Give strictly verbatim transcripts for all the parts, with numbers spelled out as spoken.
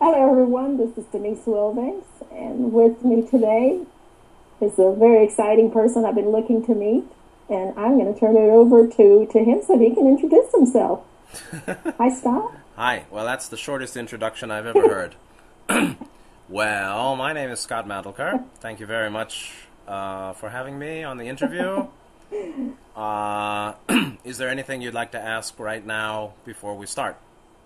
Hello, everyone. This is Denise Wilbanks, and with me today is a very exciting person I've been looking to meet, and I'm going to turn it over to, to him so he can introduce himself. Hi, Scott. Hi. Well, that's the shortest introduction I've ever heard. Well, my name is Scott Mandelker. Thank you very much uh, for having me on the interview. Uh, is there anything you'd like to ask right now before we start?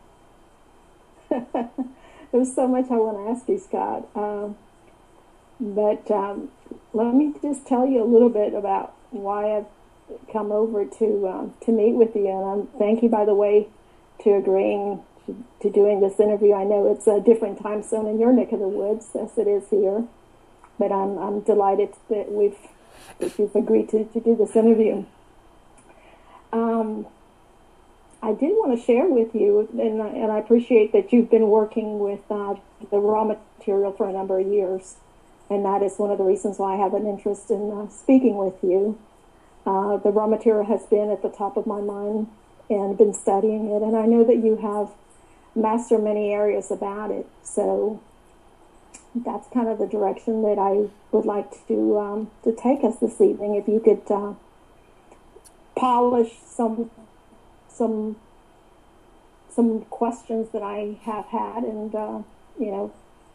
There's so much I want to ask you, Scott. Um, but um, let me just tell you a little bit about why I've come over to um, to meet with you. And um, thank you, by the way, to agreeing to, to doing this interview. I know it's a different time zone in your neck of the woods as it is here, but I'm I'm delighted that we've that you've agreed to, to do this interview. Um, I did want to share with you, and, and I appreciate that you've been working with uh, the raw material for a number of years, and that is one of the reasons why I have an interest in uh, speaking with you. Uh, the raw material has been at the top of my mind and been studying it, and I know that you have mastered many areas about it, so that's kind of the direction that I would like to um, to take us this evening. If you could uh, polish some some some questions that I have had, and uh, you know,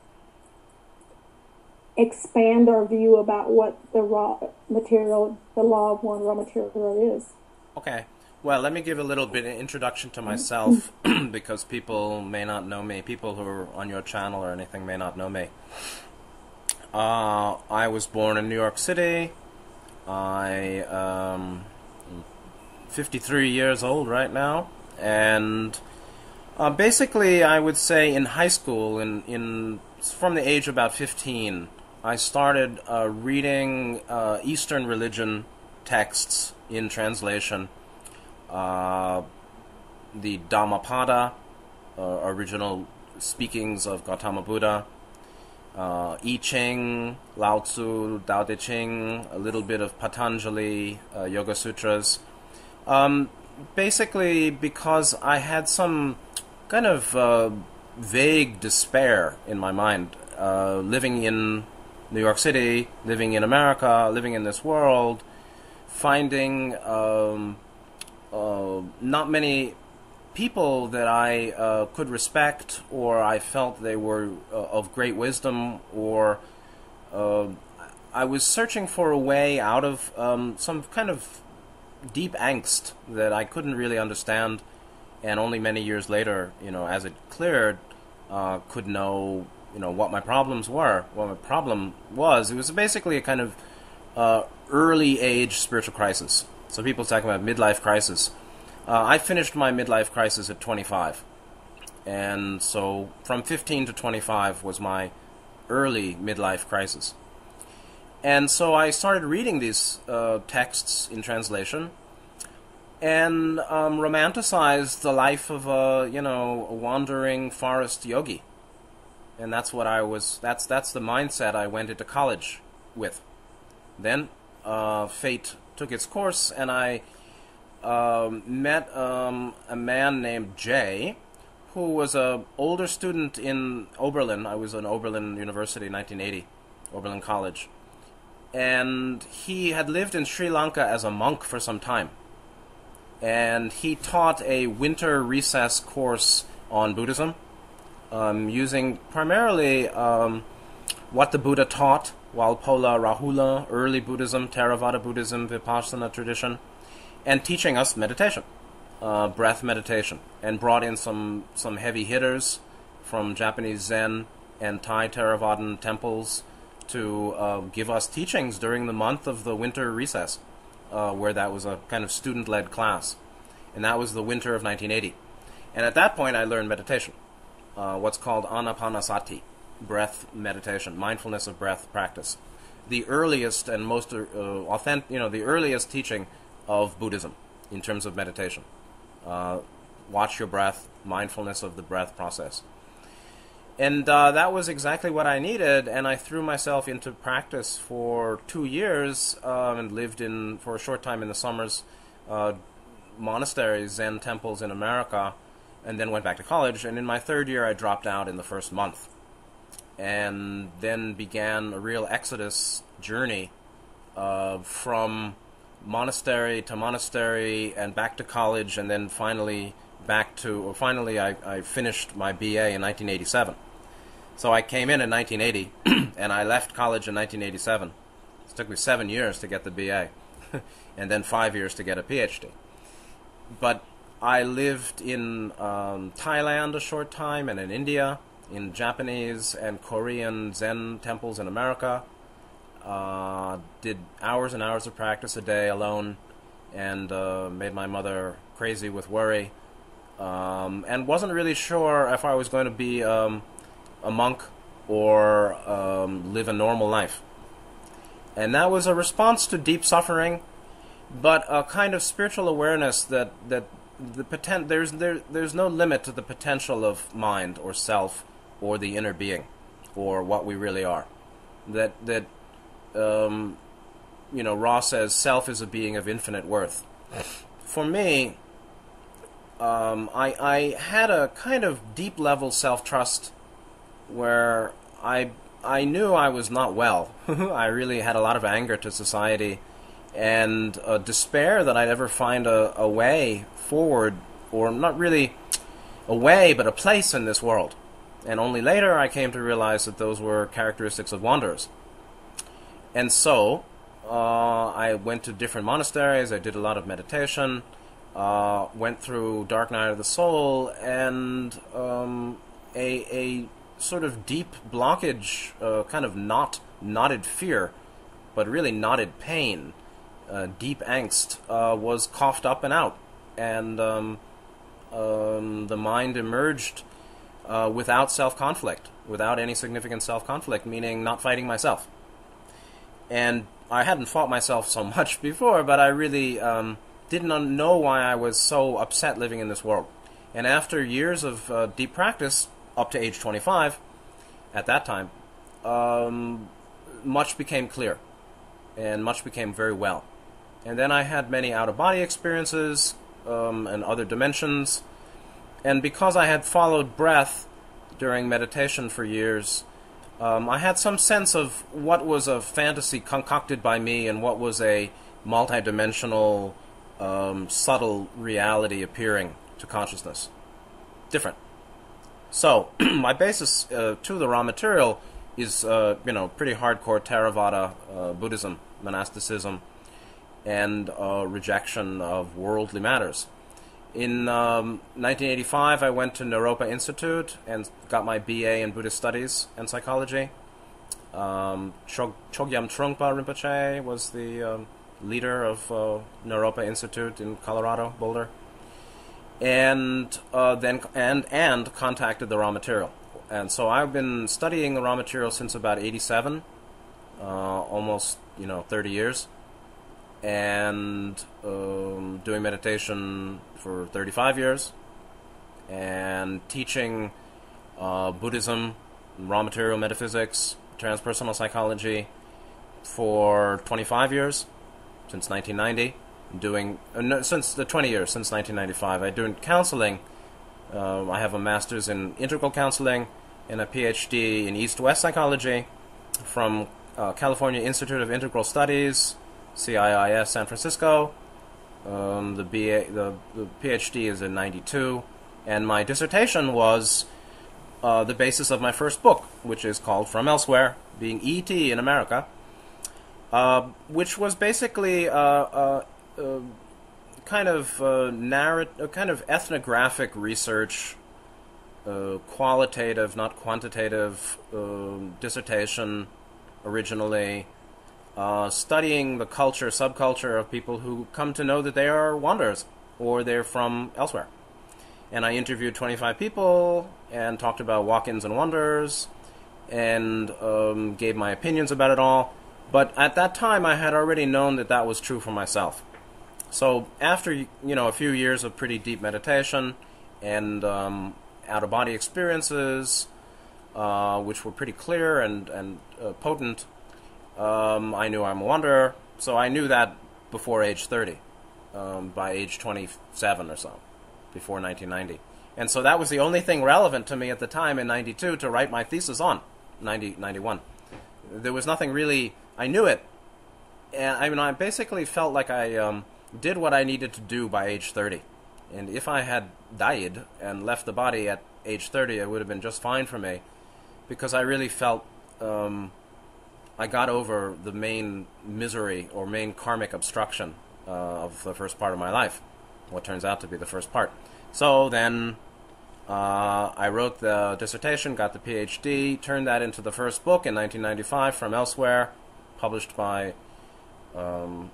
expand our view about what the raw material, the law of one raw material is. Okay. Well, let me give a little bit of introduction to myself because people may not know me. People who are on your channel or anything may not know me. Uh, I was born in New York City. I um, fifty-three years old right now, and uh, basically I would say in high school, in, in from the age of about fifteen, I started uh, reading uh, Eastern religion texts in translation. Uh, the Dhammapada, uh, original speakings of Gautama Buddha, uh, I Ching, Lao Tzu, Tao Te Ching, a little bit of Patanjali, uh, Yoga Sutras. Um, basically because I had some kind of uh, vague despair in my mind, uh, living in New York City, living in America, living in this world, finding um, uh, not many people that I uh, could respect, or I felt they were uh, of great wisdom, or uh, I was searching for a way out of um, some kind of deep angst that I couldn't really understand, and only many years later, you know, as it cleared, uh, could know, you know, what my problems were. What my problem was, it was basically a kind of uh, early age spiritual crisis. So people talking about midlife crisis. Uh, I finished my midlife crisis at twenty-five, and so from fifteen to twenty-five was my early midlife crisis. And so I started reading these uh, texts in translation, and um, romanticized the life of a, you know, a wandering forest yogi. And that's what I was. That's that's the mindset I went into college with. Then uh, fate took its course, and I um, met um, a man named Jay, who was a older student in Oberlin. I was in Oberlin University, nineteen eighty, Oberlin College. And he had lived in Sri Lanka as a monk for some time. And he taught a winter recess course on Buddhism, um, using primarily um, what the Buddha taught, Walpola Rahula, early Buddhism, Theravada Buddhism, Vipassana tradition, and teaching us meditation, uh, breath meditation, and brought in some, some heavy hitters from Japanese Zen and Thai Theravadan temples to uh, give us teachings during the month of the winter recess, uh, where that was a kind of student-led class. And that was the winter of nineteen eighty. And at that point I learned meditation, uh, what's called Anapanasati, breath meditation, mindfulness of breath practice. The earliest and most uh, authentic, you know, the earliest teaching of Buddhism in terms of meditation. Uh, watch your breath, mindfulness of the breath process. And uh, that was exactly what I needed, and I threw myself into practice for two years um, and lived in, for a short time in the summers, uh, monasteries, Zen temples in America, and then went back to college. And in my third year, I dropped out in the first month, and then began a real exodus journey uh, from monastery to monastery and back to college, and then finally back to, or finally I, I finished my B A in nineteen eighty-seven. So I came in in nineteen eighty, and I left college in nineteen eighty-seven. It took me seven years to get the B A, and then five years to get a P H D. But I lived in um, Thailand a short time, and in India, in Japanese and Korean Zen temples in America. Uh, did hours and hours of practice a day alone, and uh, made my mother crazy with worry, um, and wasn't really sure if I was going to be um, a monk or um, live a normal life. And that was a response to deep suffering, but a kind of spiritual awareness that that the poten- there's there there's no limit to the potential of mind or self or the inner being or what we really are. That that um, you know, Ra says self is a being of infinite worth. For me, um, I I had a kind of deep level self-trust where I I knew I was not well. I really had a lot of anger to society and uh, despair that I'd ever find a, a way forward, or not really a way, but a place in this world. And only later I came to realize that those were characteristics of wanderers. And so uh, I went to different monasteries, I did a lot of meditation, uh, went through Dark Night of the Soul, and um, a, a sort of deep blockage, uh, kind of knot, knotted fear, but really knotted pain, uh, deep angst, uh, was coughed up and out. And um, um, the mind emerged uh, without self-conflict, without any significant self-conflict, meaning not fighting myself. And I hadn't fought myself so much before, but I really um, didn't know why I was so upset living in this world. And after years of uh, deep practice, up to age twenty-five, at that time, um, much became clear, and much became very well. And then I had many out-of-body experiences um, and other dimensions, and because I had followed breath during meditation for years, um, I had some sense of what was a fantasy concocted by me and what was a multidimensional, um, subtle reality appearing to consciousness. Different. So, my basis uh, to the raw material is, uh, you know, pretty hardcore Theravada uh, Buddhism, monasticism, and uh, rejection of worldly matters. In um, nineteen eighty-five, I went to Naropa Institute and got my B A in Buddhist Studies and Psychology. Um, Chog- Chogyam Trungpa Rinpoche was the um, leader of uh, Naropa Institute in Colorado, Boulder. And uh, then and and contacted the raw material, and so I've been studying the raw material since about eighty-seven, uh, almost you know thirty years, and um, doing meditation for thirty-five years, and teaching uh, Buddhism, raw material metaphysics, transpersonal psychology for twenty-five years, since nineteen ninety. Doing uh, no, since the twenty years since nineteen ninety-five. I do counseling. Uh, I have a master's in integral counseling and a P H D in East-West psychology from uh, California Institute of Integral Studies, C I I S, San Francisco. Um, the B A, the, the P H D is in ninety-two, and my dissertation was uh, the basis of my first book, which is called From Elsewhere, being E T in America, uh, which was basically uh, uh, Uh, kind of uh, narrat- uh, kind of ethnographic research, uh, qualitative, not quantitative, uh, dissertation originally, uh, studying the culture, subculture of people who come to know that they are wanderers or they're from elsewhere. And I interviewed twenty-five people and talked about walk-ins and wonders and um, gave my opinions about it all. But at that time, I had already known that that was true for myself. So after, you know, a few years of pretty deep meditation and um, out-of-body experiences, uh, which were pretty clear and, and uh, potent, um, I knew I'm a wanderer. So I knew that before age thirty, um, by age twenty-seven or so, before nineteen ninety. And so that was the only thing relevant to me at the time in ninety-two to write my thesis on, ninety, ninety-one. There was nothing really, I knew it, and I mean, I basically felt like I um, did what I needed to do by age thirty. And if I had died and left the body at age thirty, it would have been just fine for me, because I really felt um, I got over the main misery or main karmic obstruction uh, of the first part of my life, what turns out to be the first part. So then uh, I wrote the dissertation, got the PhD, turned that into the first book in nineteen ninety-five from Elsewhere, published by um,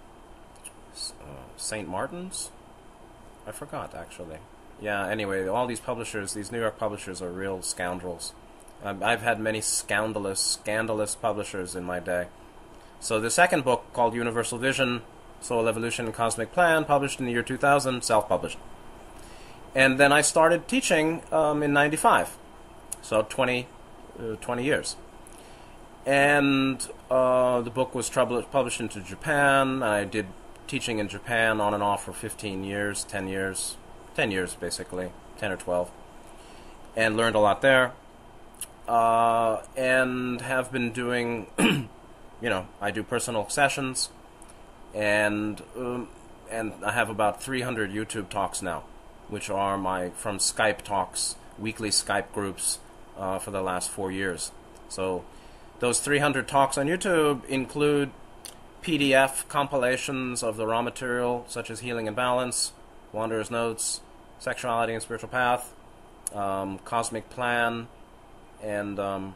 uh, Saint Martin's? I forgot, actually. Yeah, anyway, all these publishers, these New York publishers are real scoundrels. Um, I've had many scandalous, scandalous publishers in my day. So the second book, called Universal Vision, Soul Evolution and Cosmic Plan, published in the year two thousand, self-published. And then I started teaching um, in ninety-five, so twenty, uh, twenty years. And uh, the book was published into Japan. I did teaching in Japan on and off for fifteen years, ten years, ten years basically, ten or twelve, and learned a lot there. Uh, and have been doing, you know, I do personal sessions, and um, and I have about three hundred YouTube talks now, which are my from Skype talks, weekly Skype groups uh, for the last four years. So those three hundred talks on YouTube include P D F compilations of the raw material, such as Healing and Balance, Wanderer's Notes, Sexuality and Spiritual Path, um, Cosmic Plan, and um,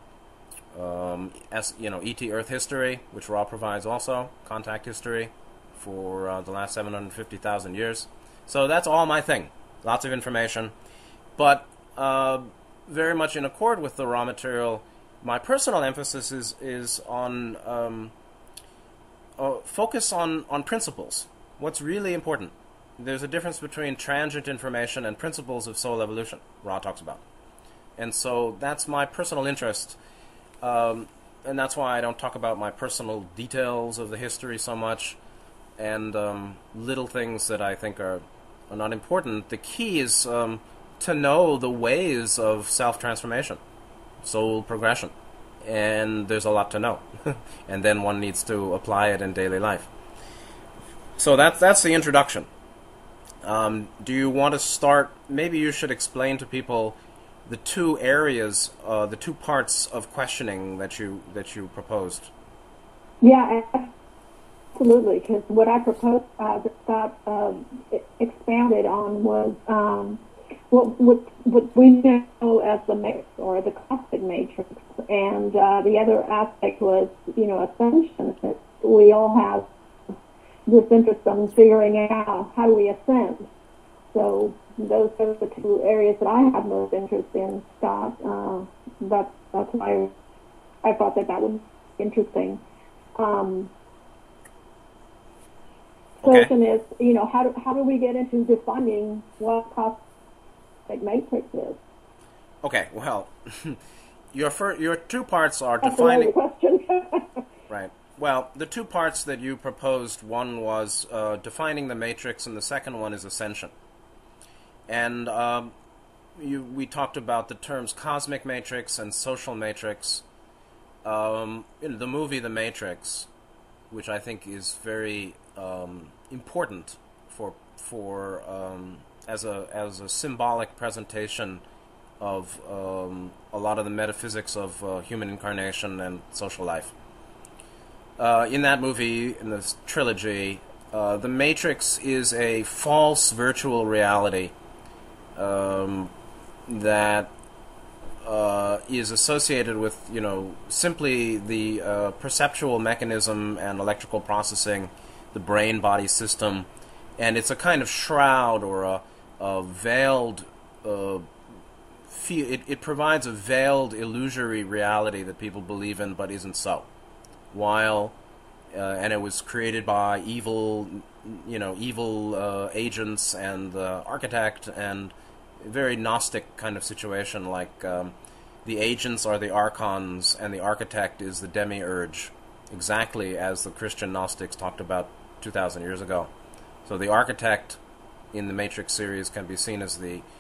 um, as, you know, E T Earth History, which Ra provides also, Contact History for uh, the last seven hundred fifty thousand years. So that's all my thing. Lots of information. But uh, very much in accord with the raw material, my personal emphasis is, is on um, uh, focus on, on principles. What's really important. There's a difference between transient information and principles of soul evolution, Ra talks about. And so that's my personal interest, um, and that's why I don't talk about my personal details of the history so much, and um, little things that I think are, are not important. The key is um, to know the ways of self-transformation, soul progression, and there's a lot to know, and then one needs to apply it in daily life. So that's, that's the introduction. Um, do you want to start, maybe you should explain to people the two areas, uh, the two parts of questioning that you that you proposed. Yeah, absolutely. Because what I proposed, uh, that Scott uh, expanded on was um, what, what what we know as the matrix or the cosmic matrix, and uh, the other aspect was, you know, ascension. That we all have this interest in figuring out how do we ascend. So those are the two areas that I have most interest in, Scott. Uh, that's, that's why I thought that that would be interesting. Um, the okay. question is, you know, how do, how do we get into defining what cosmic matrix is? Okay, well, your fir- your two parts are That's defining... the question. Right. Well, the two parts that you proposed, one was uh, defining the matrix, and the second one is ascension. And um, you, we talked about the terms cosmic matrix and social matrix. Um, in the movie The Matrix, which I think is very um, important for for um, as a as a symbolic presentation of um, a lot of the metaphysics of uh, human incarnation and social life. Uh, in that movie, in this trilogy, uh, the Matrix is a false virtual reality Um, that uh, is associated with, you know, simply the uh, perceptual mechanism and electrical processing, the brain-body system, and it's a kind of shroud or a, a veiled, uh, fe- it, it provides a veiled, illusory reality that people believe in but isn't so. While, uh, and it was created by evil, you know, evil uh, agents and the architect, and very Gnostic kind of situation, like um, the agents are the archons and the architect is the demiurge, exactly as the Christian Gnostics talked about two thousand years ago. So the architect in the Matrix series can be seen as the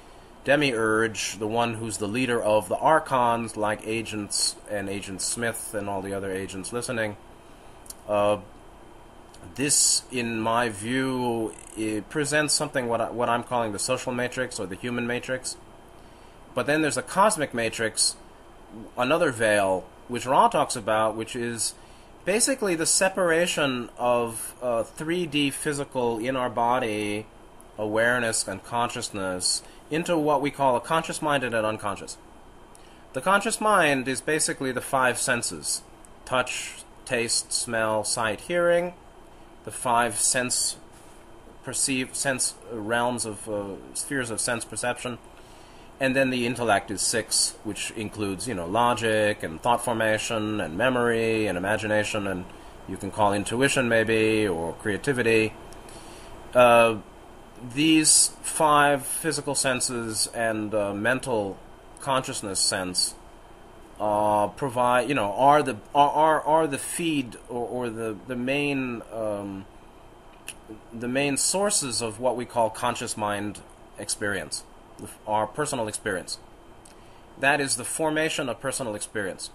demiurge, the one who's the leader of the archons, like agents and Agent Smith and all the other agents listening. Uh, this, in my view, it presents something what I, what I'm calling the social matrix or the human matrix. But then there's a cosmic matrix, another veil, which Ra talks about, which is basically the separation of uh, three D physical in our body awareness and consciousness into what we call a conscious mind and an unconscious. The conscious mind is basically the five senses: touch, taste, smell, sight, hearing, the five sense perceive sense realms of uh, spheres of sense perception. And then the intellect is six, which includes, you know, logic and thought formation and memory and imagination, and you can call intuition maybe, or creativity. Uh, these five physical senses and uh, mental consciousness sense uh, provide, you know, are the are are, are the feed or, or the the main um, the main sources of what we call conscious mind experience. Our personal experience. That is the formation of personal experience.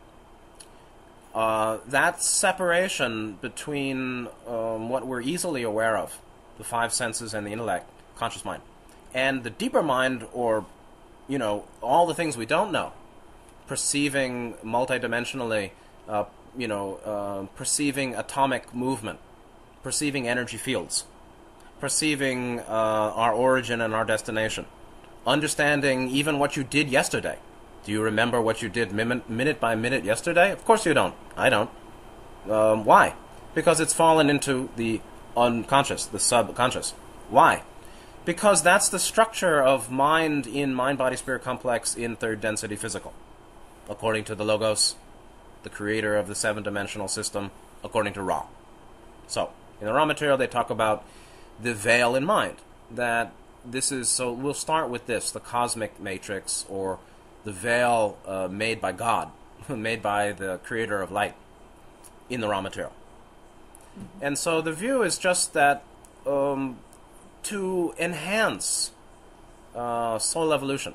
Uh, that separation between um, what we're easily aware of, the five senses and the intellect, conscious mind, and the deeper mind, or, you know, all the things we don't know, perceiving multidimensionally, uh, you know, uh, perceiving atomic movement, perceiving energy fields, perceiving uh, our origin and our destination, understanding even what you did yesterday. Do you remember what you did min minute by minute yesterday? Of course you don't. I don't. Um, why? Because it's fallen into the unconscious, the subconscious. Why? Because that's the structure of mind in mind-body-spirit complex in third density physical, according to the Logos, the creator of the seven-dimensional system, according to Ra. So, in the Ra material they talk about the veil in mind, that this is, so we'll start with this, the cosmic matrix, or the veil uh, made by God, made by the creator of light in the Ra material. Mm-hmm. And so the view is just that um, to enhance uh, soul evolution,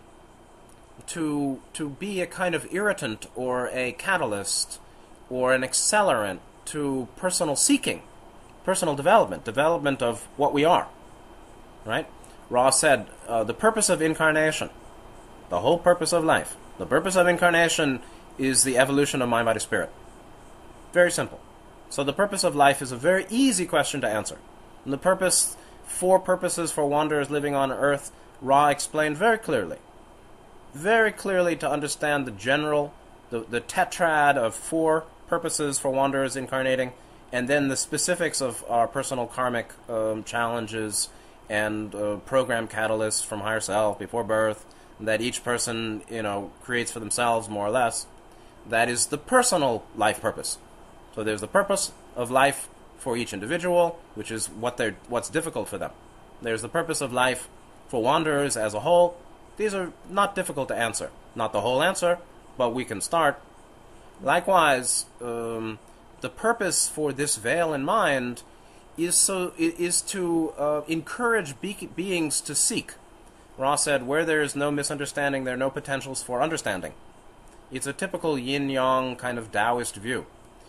to, to be a kind of irritant or a catalyst or an accelerant to personal seeking, personal development, development of what we are, right? Ra said, uh, the purpose of incarnation, the whole purpose of life, the purpose of incarnation is the evolution of mind, body, spirit. Very simple. So the purpose of life is a very easy question to answer. And the purpose, four purposes for wanderers living on earth, Ra explained very clearly. Very clearly to understand the general, the, the tetrad of four purposes for wanderers incarnating, and then the specifics of our personal karmic um, challenges and uh, program catalysts from higher self before birth that each person, you know, creates for themselves more or less. That is the personal life purpose. So there's the purpose of life for each individual, which is what they're what's difficult for them. There's the purpose of life for wanderers as a whole. These are not difficult to answer. Not the whole answer, but we can start. Likewise, um, the purpose for this veil in mind is so is to uh, encourage be beings to seek. Ra said, where there is no misunderstanding, there are no potentials for understanding. It's a typical yin-yang kind of Taoist view.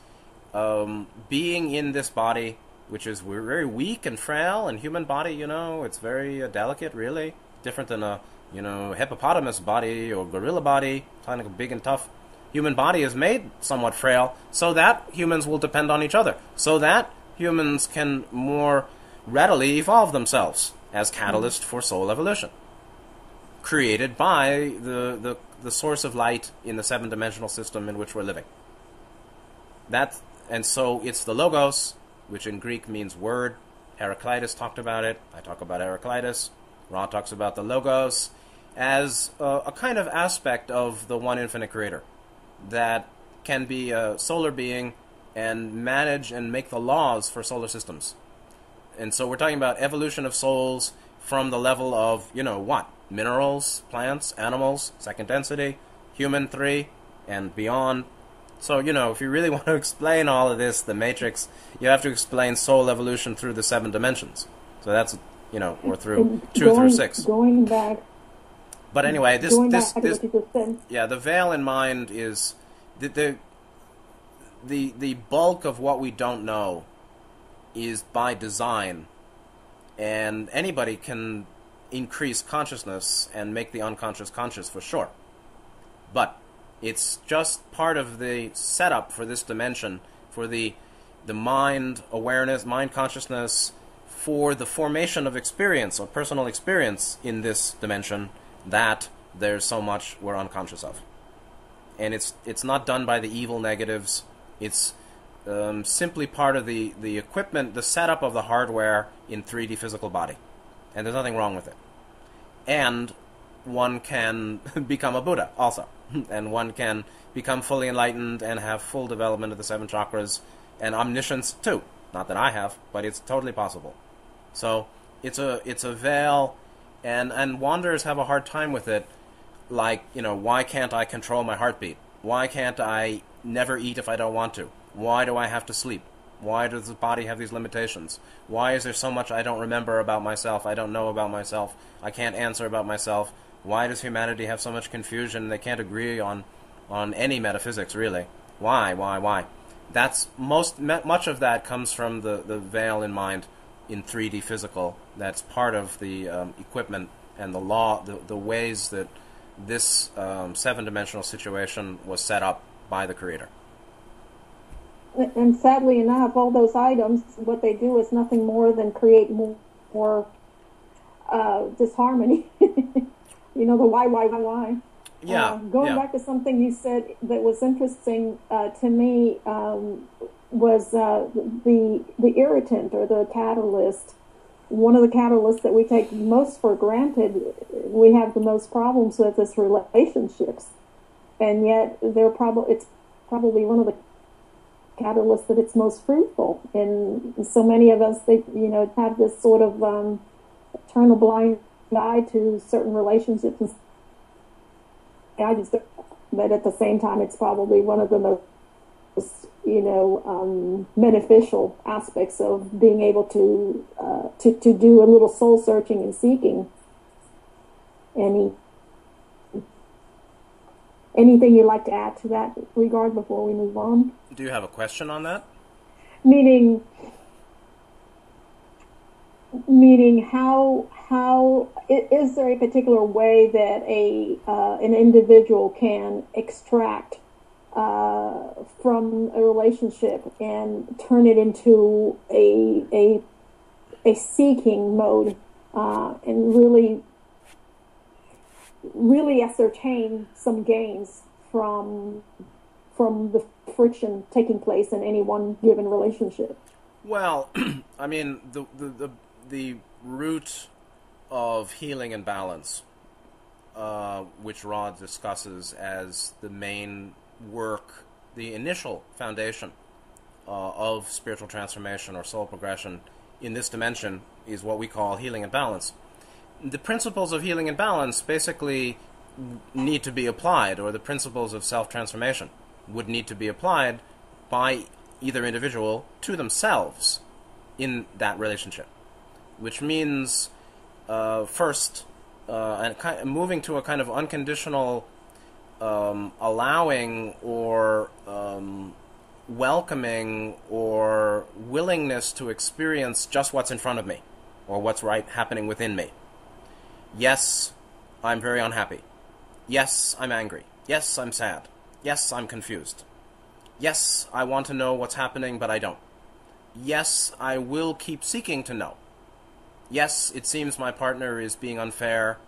Um, being in this body, which is we're very weak and frail, and human body, you know, it's very uh, delicate, really. Different than a, you know, hippopotamus body or gorilla body, kind of big and tough. Human body is made somewhat frail, so that humans will depend on each other, so that humans can more readily evolve themselves as catalyst for soul evolution, created by the, the, the source of light in the seven-dimensional system in which we're living. That, and so it's the Logos, which in Greek means word. Heraclitus talked about it. I talk about Heraclitus. Ra talks about the Logos as a, a kind of aspect of the one infinite creator that can be a solar being and manage and make the laws for solar systems. And so we're talking about evolution of souls from the level of, you know, what? Minerals, plants, animals, second density, human three, and beyond. So, you know, if you really want to explain all of this, the matrix, you have to explain soul evolution through the seven dimensions. So that's, you know, or through and two going, through six. Going back, but anyway, this going this back this to what you just said. yeah, the veil in mind is the the the the bulk of what we don't know is by design, and anybody can increase consciousness and make the unconscious conscious for sure. But it's just part of the setup for this dimension, for the the mind awareness, mind consciousness, for the formation of experience or personal experience in this dimension, that there's so much we're unconscious of. And it's it's not done by the evil negatives. It's um, simply part of the, the equipment, the setup of the hardware in three D physical body. And there's nothing wrong with it. And one can become a Buddha also. And one can become fully enlightened and have full development of the seven chakras and omniscience too. Not that I have, but it's totally possible. So it's a it's a veil, and, and wanderers have a hard time with it. Like, you know, why can't I control my heartbeat? Why can't I never eat if I don't want to? Why do I have to sleep? Why does the body have these limitations? Why is there so much I don't remember about myself, I don't know about myself, I can't answer about myself? Why does humanity have so much confusion? They can't agree on, on any metaphysics, really. Why, why, why? That's most much of that comes from the, the veil in mind in three D physical. That's part of the um, equipment and the law, the, the ways that this um, seven-dimensional situation was set up by the Creator. And sadly enough, all those items, what they do is nothing more than create more, more uh, disharmony. You know, the why, why, why, why. Yeah. Uh, going yeah. back to something you said that was interesting uh, to me um, was uh, the the irritant or the catalyst. One of the catalysts that we take most for granted, we have the most problems with, is relationships, and yet they're probably it's probably one of the catalysts that it's most fruitful. And so many of us, they you know have this sort of um, turn a blind eye to certain relationships. And I just, but at the same time, it's probably one of the most, you know, um, beneficial aspects of being able to, uh, to to do a little soul searching and seeking. Any anything you'd like to add to that regard before we move on? Do you have a question on that? Meaning, meaning how how is there a particular way that a uh, an individual can extract uh, from a relationship and turn it into a a a seeking mode uh, and really really ascertain some gains from from the friction taking place in any one given relationship? Well, I mean, the the the, the root of healing and balance, uh, which Rod discusses as the main work, the initial foundation uh, of spiritual transformation or soul progression in this dimension, is what we call healing and balance. The principles of healing and balance basically need to be applied, or the principles of self-transformation would need to be applied by either individual to themselves in that relationship, which means uh, first uh, and kind of moving to a kind of unconditional um, allowing or um, welcoming or willingness to experience just what's in front of me or what's right happening within me. Yes, I'm very unhappy. Yes, I'm angry. Yes, I'm sad. Yes, I'm confused. Yes, I want to know what's happening, but I don't. Yes, I will keep seeking to know. Yes, it seems my partner is being unfair.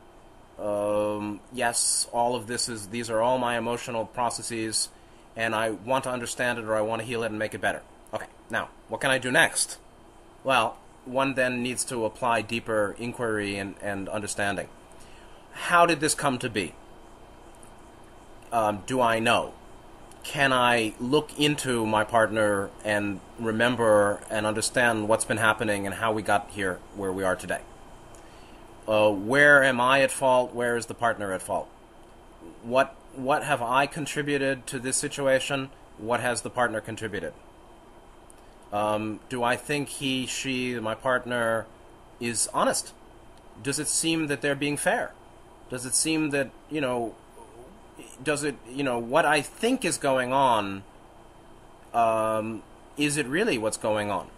Um, yes, all of this is, these are all my emotional processes, and I want to understand it, or I want to heal it and make it better. Okay, now, what can I do next? Well, one then needs to apply deeper inquiry and, and understanding. How did this come to be? Um, do I know? Can I look into my partner and remember and understand what's been happening and how we got here where we are today? Uh, where am I at fault? Where is the partner at fault? What what have I contributed to this situation? What has the partner contributed? Um, do I think he, she, my partner, is honest? Does it seem that they're being fair? Does it seem that, you know, does it, you know, what I think is going on, um, is it really what's going on?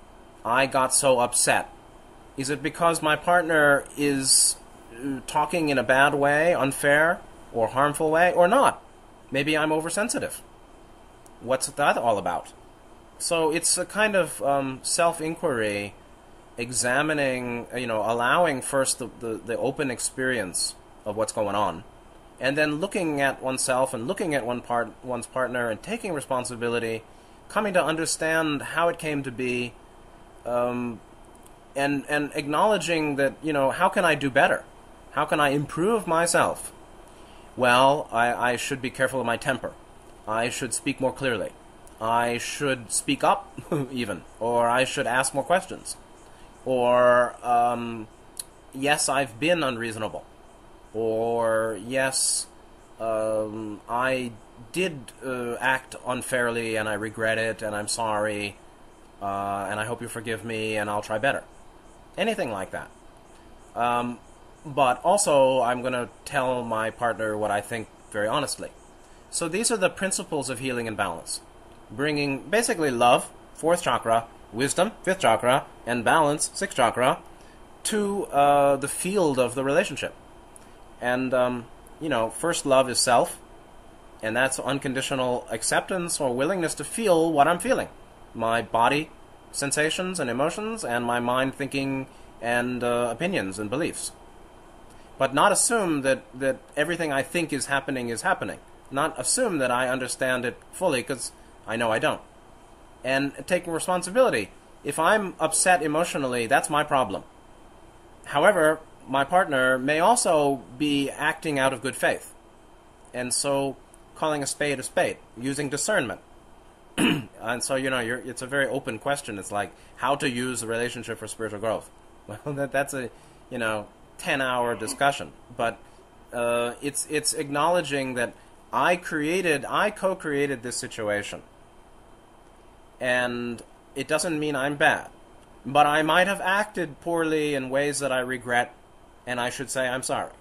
I got so upset. Is it because my partner is talking in a bad way, unfair, or harmful way, or not? Maybe I'm oversensitive. What's that all about? So it's a kind of um, self-inquiry, examining, you know, allowing first the, the, the open experience of what's going on, and then looking at oneself and looking at one part, one's partner and taking responsibility, coming to understand how it came to be, um, and and acknowledging that, you know, how can I do better? How can I improve myself? Well, I, I should be careful of my temper. I should speak more clearly. I should speak up, even, or I should ask more questions. Or, um, yes, I've been unreasonable. Or, yes, um, I did uh, act unfairly and I regret it and I'm sorry, uh, and I hope you forgive me and I'll try better. Anything like that. Um, but also, I'm going to tell my partner what I think very honestly. So these are the principles of healing and balance. Bringing basically love, fourth chakra, wisdom, fifth chakra, and balance, sixth chakra, to uh, the field of the relationship. And, um, you know, first love is self, and that's unconditional acceptance or willingness to feel what I'm feeling. My body sensations and emotions, and my mind thinking and uh, opinions and beliefs. But not assume that, that everything I think is happening is happening. Not assume that I understand it fully, because I know I don't. And taking responsibility. If I'm upset emotionally, that's my problem. However, my partner may also be acting out of good faith. And so calling a spade a spade, using discernment. And so, you know, you're, it's a very open question. It's like how to use a relationship for spiritual growth. Well, that, that's a, you know, ten-hour discussion. But uh, it's it's acknowledging that I created, I co-created this situation. And it doesn't mean I'm bad. But I might have acted poorly in ways that I regret, and I should say I'm sorry.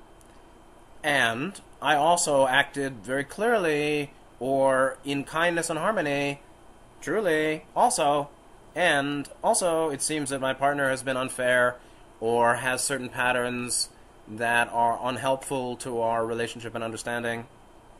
And I also acted very clearly or in kindness and harmony, truly, also. And also, it seems that my partner has been unfair or has certain patterns that are unhelpful to our relationship and understanding.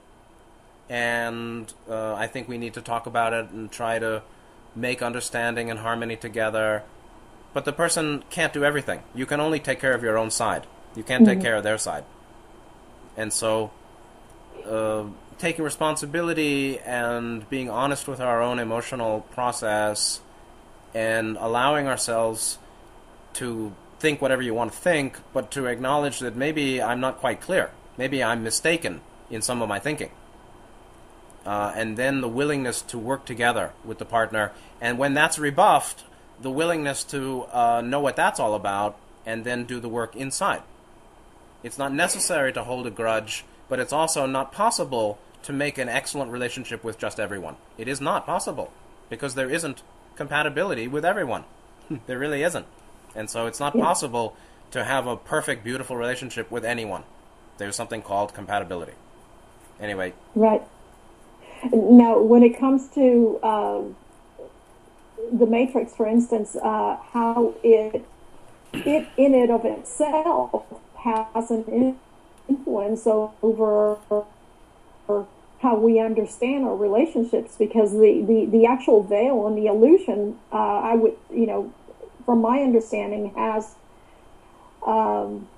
And uh, I think we need to talk about it and try to make understanding and harmony together. But the person can't do everything. You can only take care of your own side. You can't mm-hmm. take care of their side. And so, uh, taking responsibility and being honest with our own emotional process and allowing ourselves to think whatever you want to think, but to acknowledge that maybe I'm not quite clear. Maybe I'm mistaken in some of my thinking. Uh, and then the willingness to work together with the partner. And when that's rebuffed, the willingness to uh, know what that's all about and then do the work inside. It's not necessary to hold a grudge, but it's also not possible to make an excellent relationship with just everyone. It is not possible, because there isn't compatibility with everyone. There really isn't. And so it's not yeah. possible to have a perfect, beautiful relationship with anyone. There's something called compatibility. Anyway. Right. Now, when it comes to um, the matrix, for instance, uh, how it, it in and of itself has an influence over how we understand our relationships, because the, the, the actual veil and the illusion, uh, I would, you know, from my understanding, has um,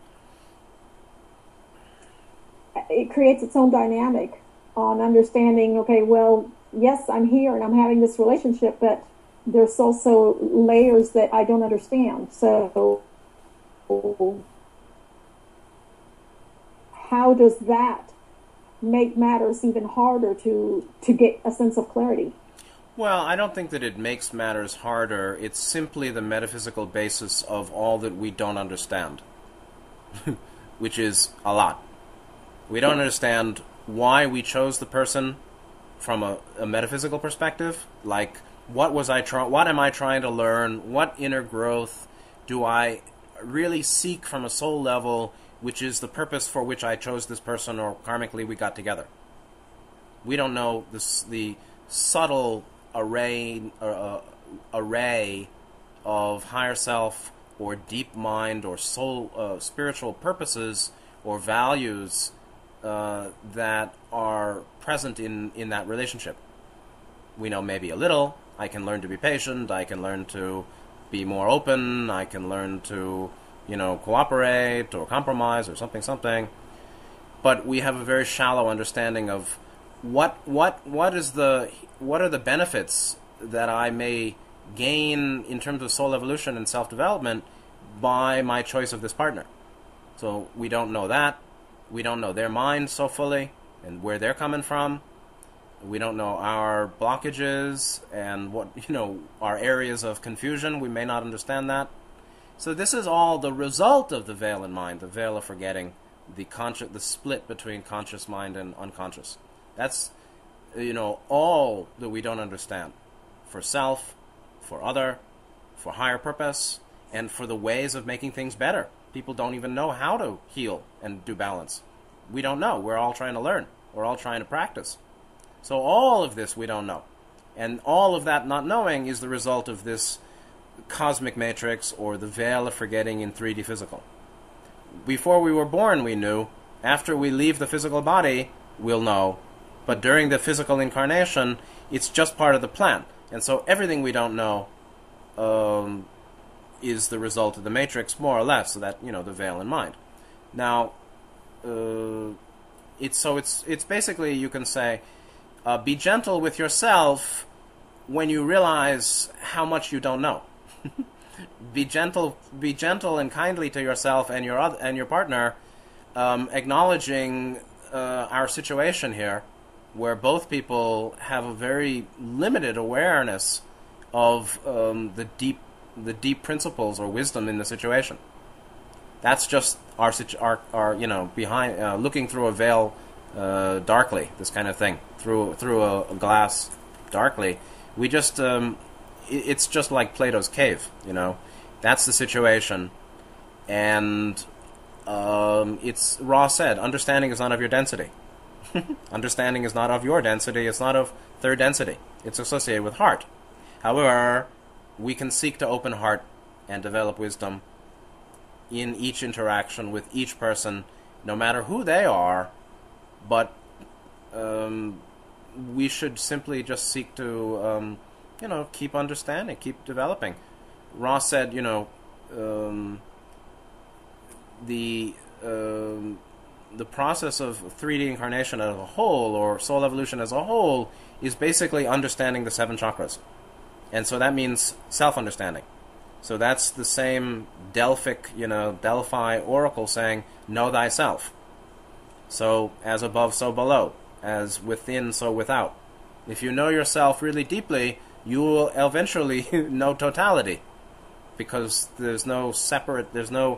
it creates its own dynamic on understanding, okay, well, yes, I'm here and I'm having this relationship, but there's also layers that I don't understand. So how does that make matters even harder to, to get a sense of clarity? Well, I don't think that it makes matters harder. It's simply the metaphysical basis of all that we don't understand, which is a lot. We don't understand why we chose the person from a, a metaphysical perspective. Like, what was I try- what am I trying to learn? What inner growth do I really seek from a soul level which is the purpose for which I chose this person or karmically we got together. We don't know this, the subtle array, uh, array of higher self or deep mind or soul, uh, spiritual purposes or values uh, that are present in, in that relationship. We know maybe a little. I can learn to be patient. I can learn to be more open. I can learn to, you know, cooperate or compromise or something, something. But we have a very shallow understanding of what what what is the what are the benefits that I may gain in terms of soul evolution and self-development by my choice of this partner. So we don't know that. We don't know their mind so fully and where they're coming from. We don't know our blockages and what, you know, our areas of confusion. We may not understand that. So this is all the result of the veil in mind, the veil of forgetting, the conscious, the split between conscious mind and unconscious. That's, you know, all that we don't understand for self, for other, for higher purpose, and for the ways of making things better. People don't even know how to heal and do balance. We don't know. We're all trying to learn. We're all trying to practice. So all of this we don't know. And all of that not knowing is the result of this cosmic matrix or the veil of forgetting in three D physical. Before we were born we knew. After we leave the physical body, we'll know. But during the physical incarnation, it's just part of the plan. And so everything we don't know um, is the result of the matrix, more or less, so that, you know, the veil in mind. Now, uh, it's so it's it's basically, you can say, uh, be gentle with yourself when you realize how much you don't know. be gentle, be gentle and kindly to yourself and your other, and your partner, um, acknowledging uh, our situation here, where both people have a very limited awareness of um, the deep, the deep principles or wisdom in the situation. That's just our, our, our you know, behind, uh, looking through a veil uh, darkly. This kind of thing, through through a, a glass darkly. We just, um, it, it's just like Plato's cave. You know, that's the situation, and um, it's Ra said, understanding is not of your density. Understanding is not of your density, it's not of their density. It's associated with heart. However, we can seek to open heart and develop wisdom in each interaction with each person, no matter who they are, but um, we should simply just seek to, um, you know, keep understanding, keep developing. Ross said, you know, um, the... Um, the process of three D incarnation as a whole, or soul evolution as a whole, is basically understanding the seven chakras. And so that means self-understanding. So that's the same Delphic, you know, Delphi oracle saying, know thyself. So, as above, so below. As within, so without. If you know yourself really deeply, you will eventually know totality. Because there's no separate, there's no...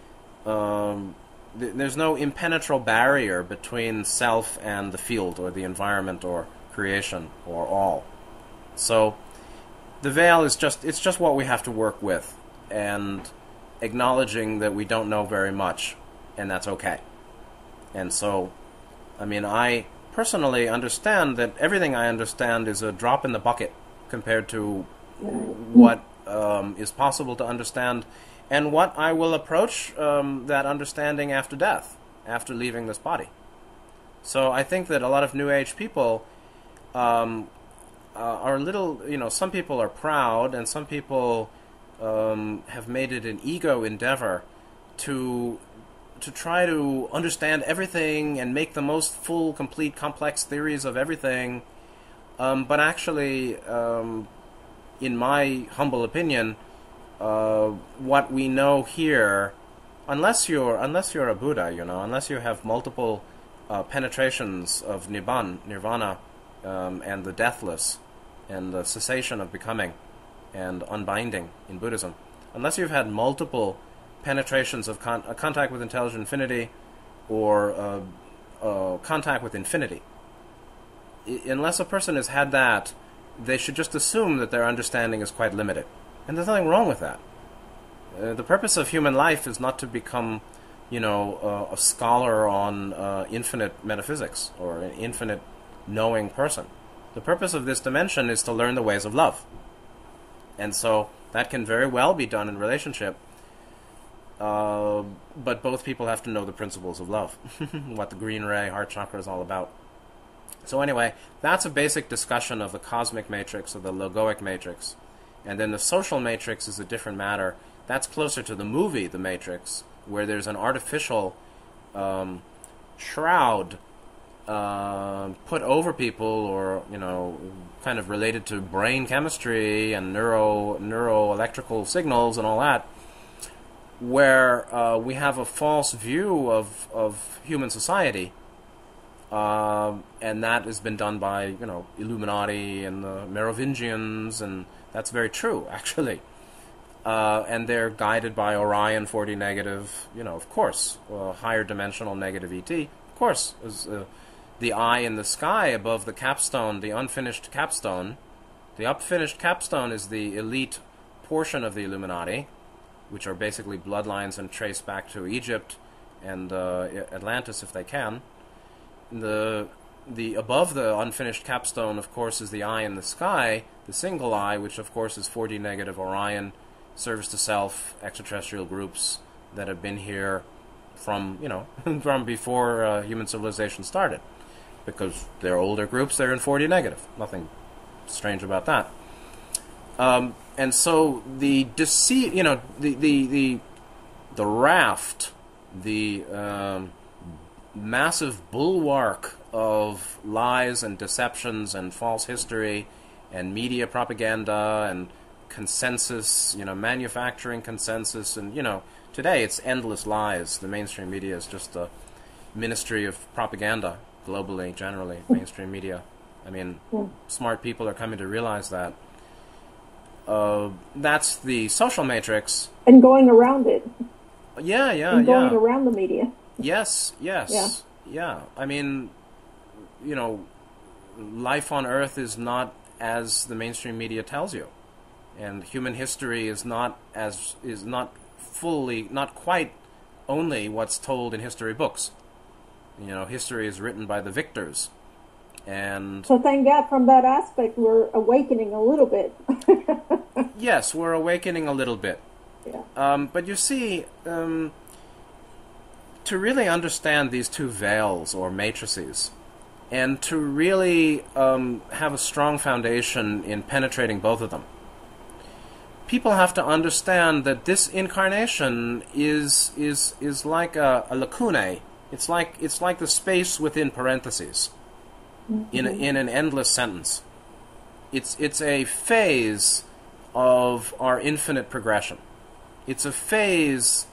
Um, There's no impenetrable barrier between self and the field or the environment or creation or all. So the veil is just, it's just what we have to work with, and acknowledging that we don't know very much, and that's okay. And so, I mean, I personally understand that everything I understand is a drop in the bucket compared to what um, is possible to understand, and what I will approach um, that understanding after death, after leaving this body. So I think that a lot of New Age people um, uh, are a little, you know, some people are proud, and some people um, have made it an ego endeavor to to try to understand everything and make the most full, complete, complex theories of everything. Um, but actually, um, in my humble opinion, Uh, what we know here, unless you're unless you're a Buddha, you know, unless you have multiple uh, penetrations of Nibbana, Nirvana, um, and the deathless, and the cessation of becoming, and unbinding in Buddhism, unless you've had multiple penetrations of con- uh, contact with intelligent infinity, or uh, uh, contact with infinity, I- unless a person has had that, they should just assume that their understanding is quite limited. And there's nothing wrong with that. Uh, the purpose of human life is not to become you know, uh, a scholar on uh, infinite metaphysics or an infinite knowing person. The purpose of this dimension is to learn the ways of love. And so that can very well be done in relationship, uh, but both people have to know the principles of love, what the green ray heart chakra is all about. So anyway, that's a basic discussion of the cosmic matrix or the logoic matrix. And then the social matrix is a different matter. That's closer to the movie, The Matrix, where there's an artificial um, shroud uh, put over people, or, you know, kind of related to brain chemistry and neuro neuroelectrical signals and all that, where uh, we have a false view of, of human society. Uh, and that has been done by, you know, Illuminati and the Merovingians, and that's very true, actually. Uh, and they're guided by Orion forty negative, you know, of course, uh, higher dimensional negative E T, of course, is uh, the eye in the sky above the capstone, the unfinished capstone. The unfinished capstone is the elite portion of the Illuminati, which are basically bloodlines and trace back to Egypt and uh, Atlantis if they can. The the above the unfinished capstone, of course, is the eye in the sky, the single eye, which of course is forty negative Orion, service to self, extraterrestrial groups that have been here from, you know, from before uh, human civilization started, because they're older groups. They're in forty negative. Nothing strange about that. Um, and so the deceit, you know, the the the the raft, the um, massive bulwark of lies and deceptions and false history and media propaganda and consensus, you know, manufacturing consensus, and, you know, today it's endless lies. The mainstream media is just a ministry of propaganda globally, generally, mainstream media. I mean, yeah. Smart people are coming to realize that. Uh, that's the social matrix. And going around it. Yeah, yeah, and going yeah. around the media. Yes, yes, yeah. yeah. I mean, you know, life on Earth is not as the mainstream media tells you, and human history is not as is not fully, not quite only what's told in history books. You know, history is written by the victors, and so thank God from that aspect we're awakening a little bit. Yes, we're awakening a little bit. Yeah. Um, but you see. Um, To really understand these two veils or matrices, and to really um, have a strong foundation in penetrating both of them, people have to understand that this incarnation is is is like a, a lacunae. It's like it's like the space within parentheses, mm-hmm. in a, in an endless sentence. It's it's a phase of our infinite progression. It's a phase.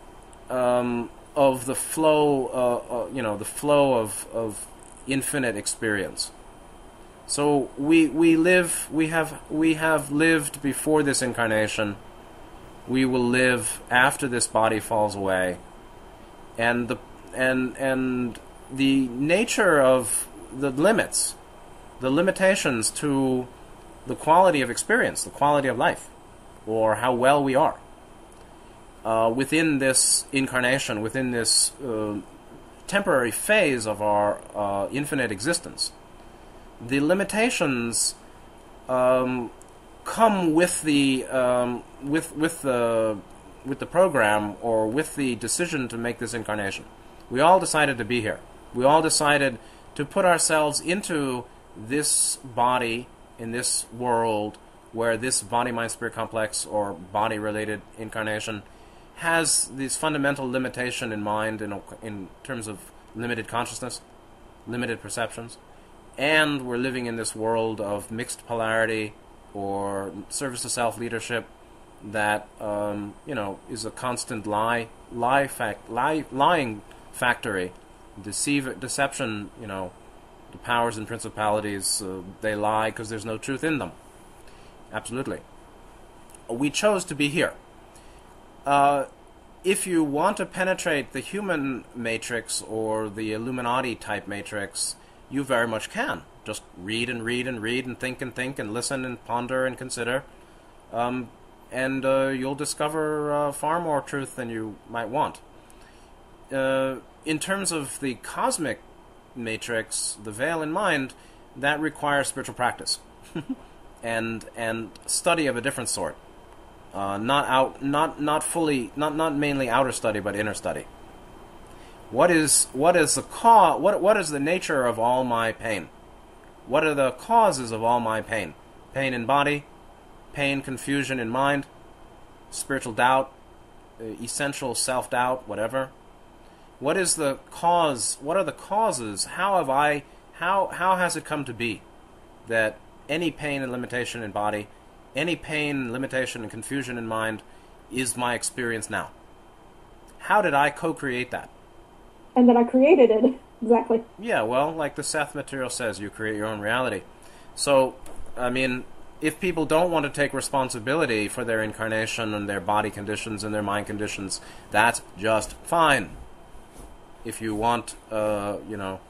Um, of the flow, uh, uh, you know, the flow of, of infinite experience. So we we live, we have we have lived before this incarnation. We will live after this body falls away, and the and and the nature of the limits, the limitations to the quality of experience, the quality of life, or how well we are. Uh, within this incarnation, within this uh, temporary phase of our uh, infinite existence, the limitations um, come with the um, with with the with the program, or with the decision to make this incarnation. We all decided to be here. We all decided to put ourselves into this body in this world, where this body-mind-spirit complex or body-related incarnation has this fundamental limitation in mind in, in terms of limited consciousness, limited perceptions, and we're living in this world of mixed polarity or service to self leadership that um, you know is a constant lie, lie fact, lie, lying factory, deceive, deception. You know, the powers and principalities, uh, they lie because there's no truth in them. Absolutely, we chose to be here. Uh, if you want to penetrate the human matrix or the Illuminati-type matrix, you very much can. Just read and read and read and think and think and listen and ponder and consider, um, and uh, you'll discover uh, far more truth than you might want. uh, in terms of the cosmic matrix, the veil in mind, that requires spiritual practice and and study of a different sort. Uh, not out, not not fully, not not mainly outer study, but inner study. What is what is the cause? What what is the nature of all my pain? What are the causes of all my pain? Pain in body, pain, confusion in mind, spiritual doubt, uh, essential self-doubt, whatever. What is the cause? What are the causes? How have I? How how has it come to be that any pain and limitation in body, any pain, limitation, and confusion in mind is my experience now? How did I co-create that? And that I created it. Exactly. Yeah, well, like the Seth material says, you create your own reality. So, I mean, if people don't want to take responsibility for their incarnation and their body conditions and their mind conditions, that's just fine. If you want, uh, you know,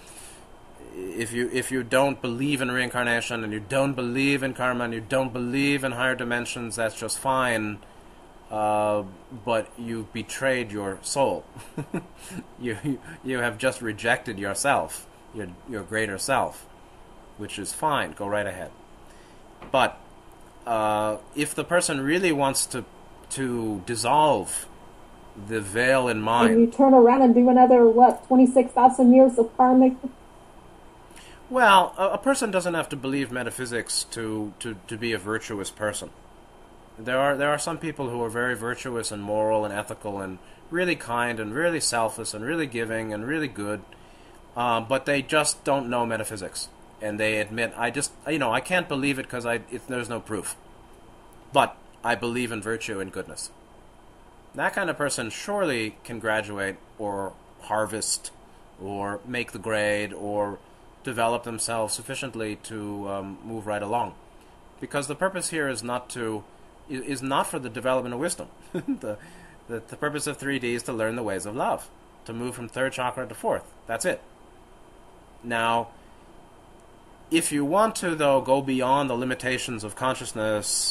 if you if you don't believe in reincarnation and you don't believe in karma and you don't believe in higher dimensions, that's just fine. Uh, but you betrayed your soul. you you have just rejected yourself, your your greater self, which is fine. Go right ahead. But uh, if the person really wants to to dissolve the veil in mind, and you turn around and do another what twenty-six thousand years of karmic. Well, a, a person doesn't have to believe metaphysics to, to, to be a virtuous person. There are there are some people who are very virtuous and moral and ethical and really kind and really selfless and really giving and really good, uh, but they just don't know metaphysics. And they admit, I just, you know, I can't believe it because I it, there's no proof. But I believe in virtue and goodness. That kind of person surely can graduate or harvest or make the grade or develop themselves sufficiently to um, move right along. Because the purpose here is not to is not for the development of wisdom. the, the the purpose of three D is to learn the ways of love, to move from third chakra to fourth. That's it. Now, if you want to, though, go beyond the limitations of consciousness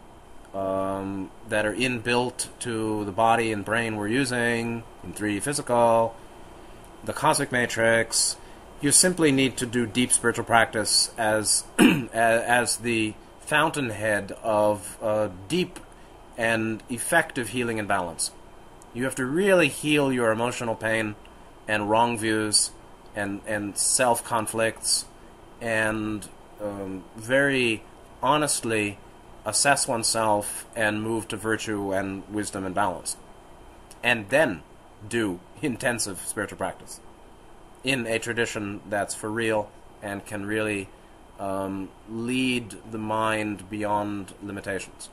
um, that are inbuilt to the body and brain we're using, in three D physical, the cosmic matrix, you simply need to do deep spiritual practice as as the fountainhead of uh, deep and effective healing and balance. You have to really heal your emotional pain and wrong views and, and self-conflicts and um, very honestly assess oneself and move to virtue and wisdom and balance. And then do intensive spiritual practice in a tradition that's for real and can really um, lead the mind beyond limitations.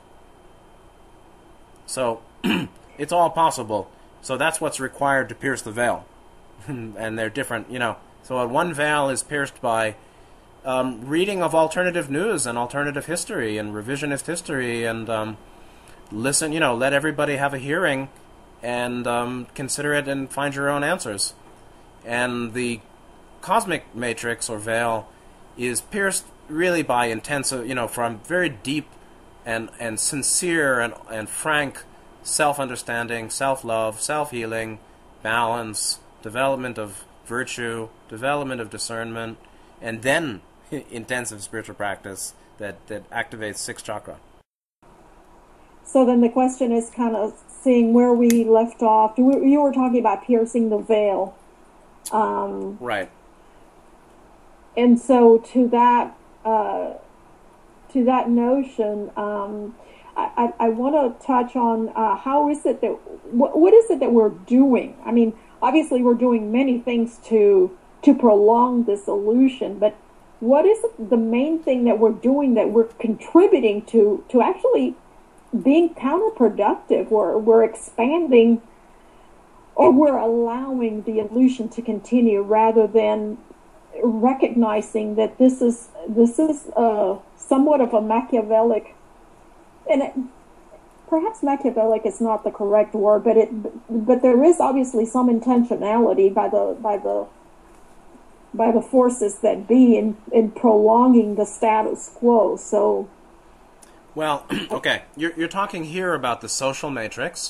So, it's all possible. So that's what's required to pierce the veil. And they're different, you know. So one veil is pierced by um, reading of alternative news and alternative history and revisionist history and um, listen, you know, let everybody have a hearing and um, consider it and find your own answers. And the cosmic matrix or veil is pierced really by intensive, you know, from very deep and, and sincere and, and frank self-understanding, self-love, self-healing, balance, development of virtue, development of discernment, and then intensive spiritual practice that, that activates sixth chakra. So then the question is kind of seeing where we left off. You were talking about piercing the veil. Um, right. And so to that uh, to that notion, um, I, I, I want to touch on uh, how is it that what, what is it that we're doing? I mean, obviously we're doing many things to to prolong this illusion, but what is the main thing that we're doing that we're contributing to to actually being counterproductive? We're we're expanding, or we're allowing the illusion to continue rather than recognizing that this is this is uh, somewhat of a Machiavellic, and it, perhaps Machiavellic is not the correct word, but it but there is obviously some intentionality by the by the by the forces that be in, in prolonging the status quo. So, well, okay, you're you're talking here about the social matrix,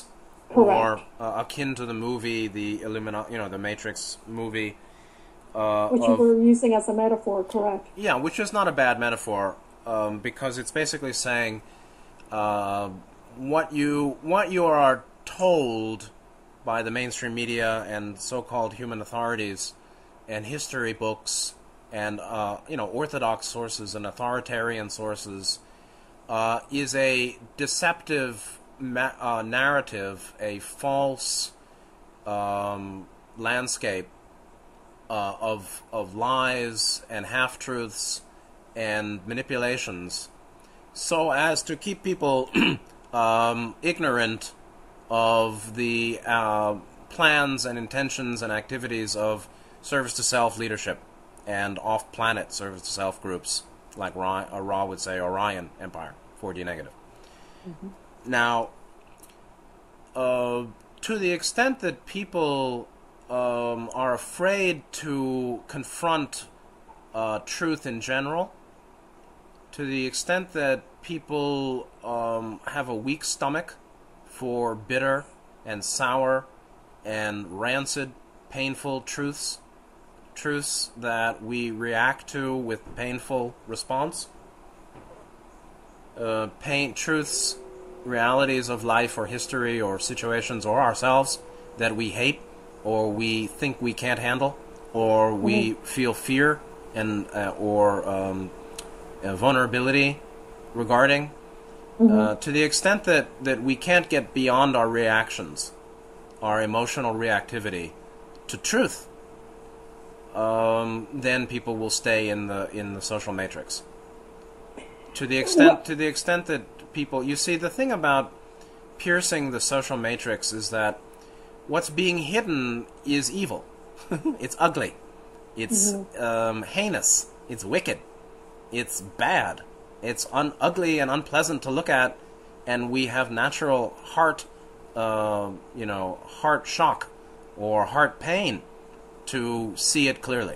or uh, akin to the movie, the Illumina, you know, the Matrix movie. Uh, which of, you were using as a metaphor, correct? Yeah, which is not a bad metaphor, um, because it's basically saying uh, what you what you are told by the mainstream media and so-called human authorities and history books and uh, you know, orthodox sources and authoritarian sources uh, is a deceptive ma- uh, narrative, a false um, landscape uh, of of lies and half-truths and manipulations, so as to keep people um, ignorant of the uh, plans and intentions and activities of service-to-self leadership and off-planet service-to-self groups, like Ra, uh, Ra would say, Orion Empire, four D negative. Mm-hmm. Now, uh, to the extent that people um, are afraid to confront uh, truth in general, to the extent that people um, have a weak stomach for bitter and sour and rancid, painful truths, truths that we react to with painful response, uh, pain, truths, realities of life or history or situations or ourselves that we hate or we think we can't handle or we mm-hmm. feel fear and uh, or um, uh, vulnerability regarding. Mm-hmm. Uh, to the extent that, that we can't get beyond our reactions, our emotional reactivity to truth, um, then people will stay in the in the social matrix. To the extent to the extent that people, you see, the thing about piercing the social matrix is that what's being hidden is evil. It's ugly. It's mm-hmm. um, heinous. It's wicked. It's bad. It's un- ugly and unpleasant to look at, and we have natural heart, uh, you know, heart shock or heart pain to see it clearly.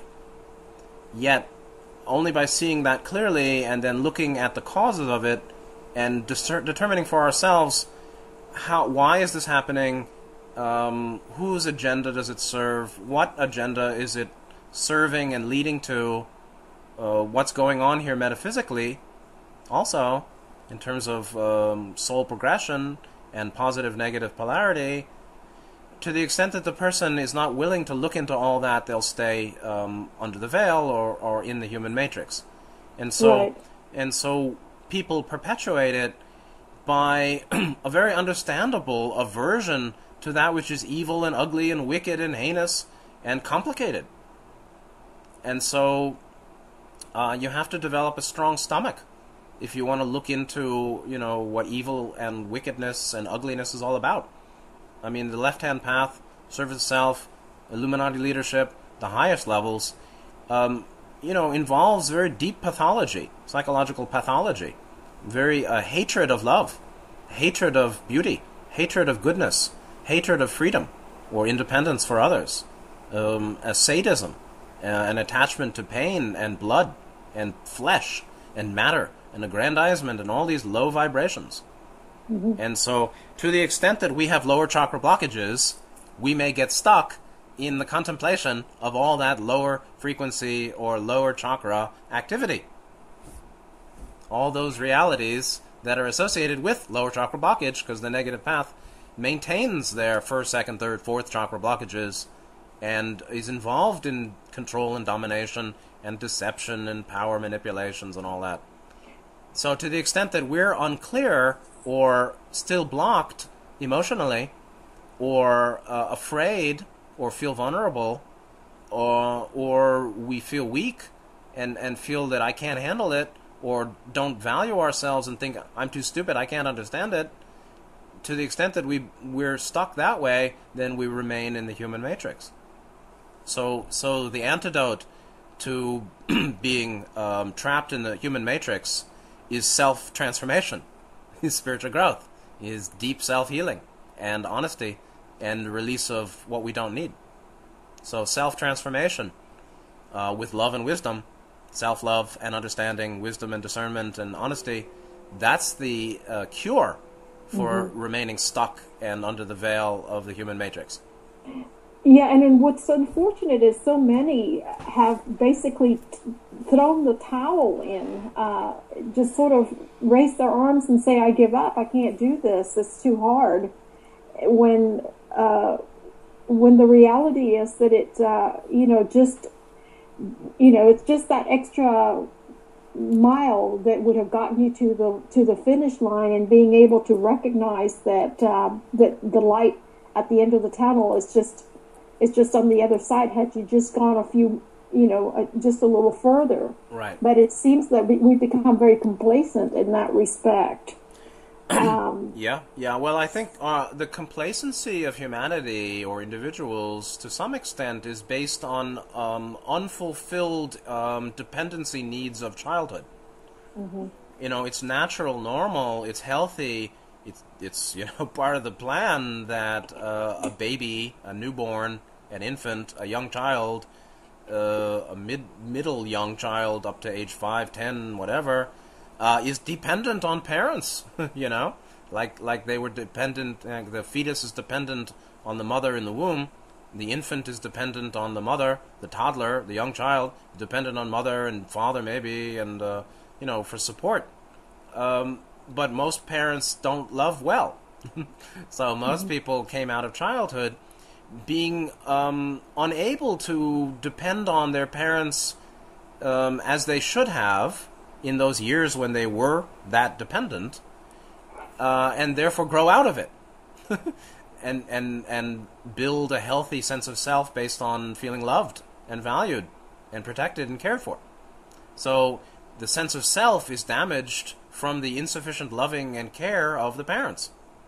Yet, only by seeing that clearly and then looking at the causes of it and discer- determining for ourselves how, why is this happening, um, whose agenda does it serve, what agenda is it serving and leading to, uh, what's going on here metaphysically. Also, in terms of um, soul progression and positive-negative polarity, to the extent that the person is not willing to look into all that, they'll stay um, under the veil or, or in the human matrix. And so, right. and so people perpetuate it by a very understandable aversion to that which is evil and ugly and wicked and heinous and complicated. And so uh, you have to develop a strong stomach if you want to look into, you know, what evil and wickedness and ugliness is all about. I mean, the left-hand path, service self, Illuminati leadership, the highest levels, um, you know, involves very deep pathology, psychological pathology, very uh, hatred of love, hatred of beauty, hatred of goodness, hatred of freedom or independence for others, um, a sadism, uh, an attachment to pain and blood and flesh and matter, and aggrandizement and all these low vibrations. Mm-hmm. And so, to the extent that we have lower chakra blockages, we may get stuck in the contemplation of all that lower frequency or lower chakra activity. All those realities that are associated with lower chakra blockage, because the negative path maintains their first, second, third, fourth chakra blockages and is involved in control and domination and deception and power manipulations and all that. So to the extent that we're unclear or still blocked emotionally or uh, afraid or feel vulnerable or, or we feel weak and, and feel that I can't handle it or don't value ourselves and think I'm too stupid, I can't understand it, to the extent that we, we're stuck that way, then we remain in the human matrix. So, so the antidote to being um, trapped in the human matrix is self-transformation, is spiritual growth, is deep self-healing and honesty and release of what we don't need. So self-transformation uh, with love and wisdom, self-love and understanding, wisdom and discernment and honesty, that's the uh, cure for Mm-hmm. remaining stuck and under the veil of the human matrix. Yeah, and then what's unfortunate is so many have basically t- thrown the towel in, uh, just sort of raise their arms and say, I give up, I can't do this, it's too hard. When, uh, when the reality is that it, uh, you know, just, you know, it's just that extra mile that would have gotten you to the to the finish line, and being able to recognize that uh, that the light at the end of the tunnel is just is just on the other side. Had you just gone a few, you know, uh, just a little further. Right. But it seems that we, we've become very complacent in that respect. Um, Yeah, yeah. Well, I think uh, the complacency of humanity or individuals, to some extent, is based on um, unfulfilled um, dependency needs of childhood. mm-hmm. You know, it's natural, normal, it's healthy. It's, it's you know, part of the plan that uh, a baby, a newborn, an infant, a young child, uh, a mid middle young child up to age five, ten, whatever, uh, is dependent on parents. You know, like like they were dependent. Uh, the fetus is dependent on the mother in the womb. The infant is dependent on the mother. The toddler, the young child, is dependent on mother and father maybe, and uh, you know, for support. Um, but most parents don't love well. So most mm-hmm. people came out of childhood being um, unable to depend on their parents um, as they should have in those years when they were that dependent, uh, and therefore grow out of it and, and, and build a healthy sense of self based on feeling loved and valued and protected and cared for. So the sense of self is damaged from the insufficient loving and care of the parents.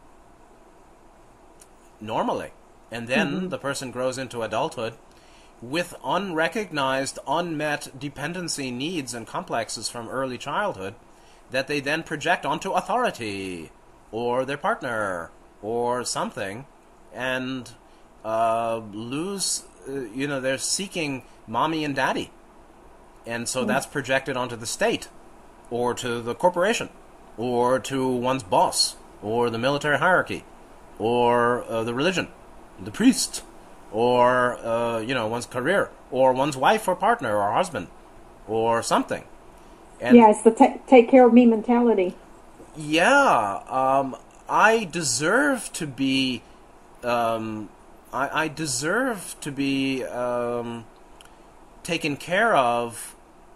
Normally. And then mm-hmm. the person grows into adulthood with unrecognized, unmet dependency needs and complexes from early childhood that they then project onto authority or their partner or something, and uh, lose, uh, you know, they're seeking mommy and daddy. And so mm-hmm. that's projected onto the state or to the corporation or to one's boss or the military hierarchy or uh, the religion, the priest, or, uh, you know, one's career, or one's wife or partner or husband, or something. And yeah, it's the t- take care of me mentality. Yeah, um, I deserve to be, um, I, I deserve to be um, taken care of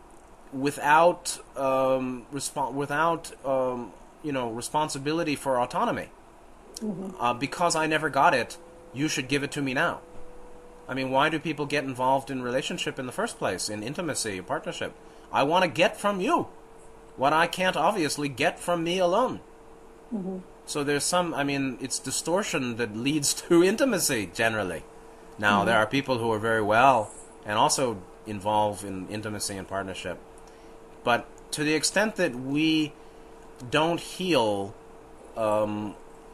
without, um, respo- without, um, you know, responsibility for autonomy. Mm-hmm. Uh, because I never got it, you should give it to me now. I mean, why do people get involved in relationship in the first place, in intimacy, partnership? I want to get from you what I can't obviously get from me alone. Mm-hmm. So there's some, I mean, it's distortion that leads to intimacy, generally. Now, mm-hmm. there are people who are very well and also involved in intimacy and partnership. But to the extent that we don't heal um,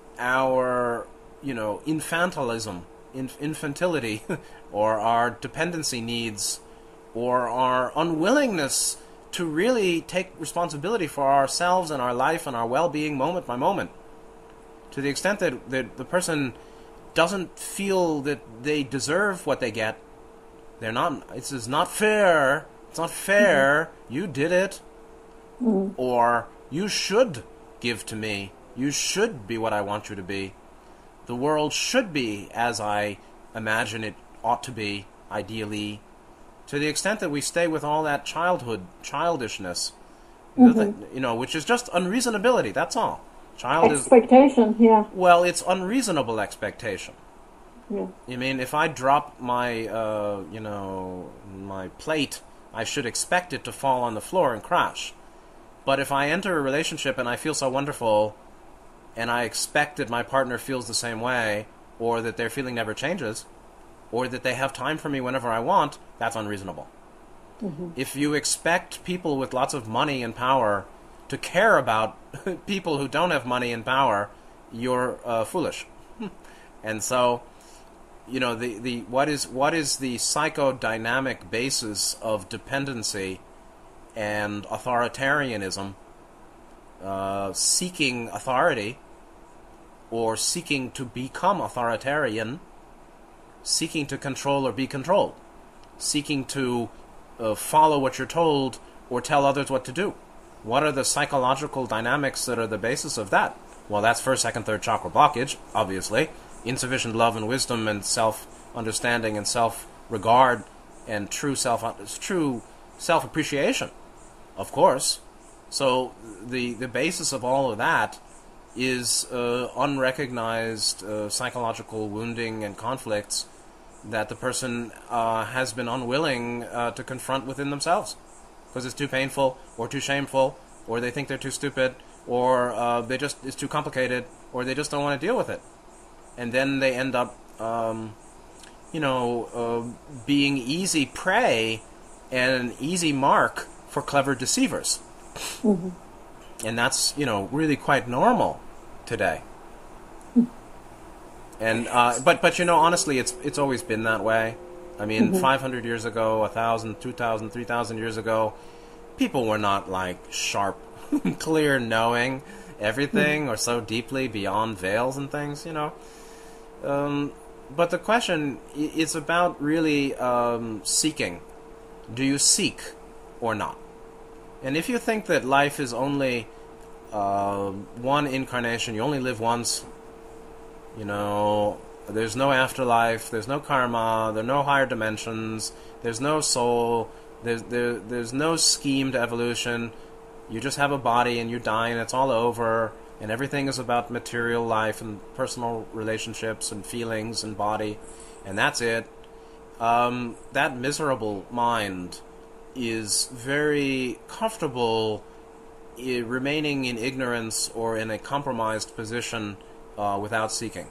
our, you know, infantilism, inf- infantility, or our dependency needs, or our unwillingness to really take responsibility for ourselves and our life and our well-being moment by moment, to the extent that, that the person doesn't feel that they deserve what they get, they're not, it's, it's not fair, it's not fair, mm-hmm. you did it, mm-hmm. or you should give to me, you should be what I want you to be, the world should be as I imagine it ought to be, ideally. To the extent that we stay with all that childhood, childishness, mm-hmm. you know, which is just unreasonability, that's all. Child expectation, is, yeah. Well, it's unreasonable expectation. Yeah. I mean, if I drop my, uh, you know, my plate, I should expect it to fall on the floor and crash. But if I enter a relationship and I feel so wonderful, and I expect that my partner feels the same way, or that their feeling never changes, or that they have time for me whenever I want, that's unreasonable. Mm-hmm. If you expect people with lots of money and power to care about people who don't have money and power, you're uh, foolish. And so, you know, the, the what is what is the psychodynamic basis of dependency and authoritarianism, uh, seeking authority, or seeking to become authoritarian, seeking to control or be controlled, seeking to uh, follow what you're told or tell others what to do. What are the psychological dynamics that are the basis of that? Well, that's first, second, third chakra blockage, obviously. Insufficient love and wisdom and self-understanding and self-regard and true self true self-appreciation, of course. So the the basis of all of that is uh, unrecognized uh, psychological wounding and conflicts that the person uh, has been unwilling uh, to confront within themselves, because it's too painful or too shameful, or they think they're too stupid, or uh, they just it's too complicated, or they just don't want to deal with it. And then they end up, um, you know, uh, being easy prey and an easy mark for clever deceivers. Mm-hmm. And that's, you know, really quite normal today. And uh, but but you know, honestly, it's it's always been that way. I mean, mm-hmm. five hundred years ago, a thousand, two thousand, three thousand years ago, people were not like sharp, clear, knowing everything, mm-hmm. or so deeply beyond veils and things, you know. Um, but the question is about really um, seeking. Do you seek or not? And if you think that life is only uh, one incarnation, you only live once, you know, there's no afterlife, there's no karma, there are no higher dimensions, there's no soul, there's, there, there's no schemed evolution, you just have a body and you die and it's all over, and everything is about material life and personal relationships and feelings and body, and that's it. Um, that miserable mind is very comfortable I- remaining in ignorance or in a compromised position uh, without seeking.